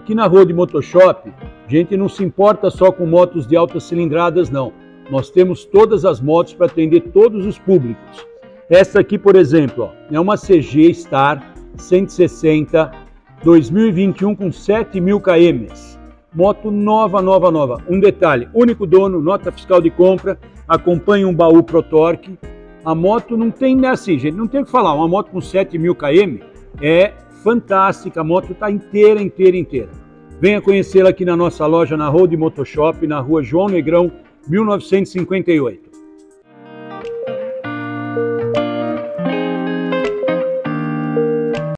aqui na Road Motoshop, a gente não se importa só com motos de altas cilindradas, não. Nós temos todas as motos para atender todos os públicos. Essa aqui, por exemplo, ó, é uma CG Star 160 2021 com 7.000 km. Moto nova. Um detalhe, único dono, nota fiscal de compra, acompanha um baú ProTorque. A moto não tem assim, gente, não tem o que falar. Uma moto com 7.000 km é fantástica, a moto está inteira. Venha conhecê-la aqui na nossa loja, na Road Motoshop, na rua João Negrão, 1958.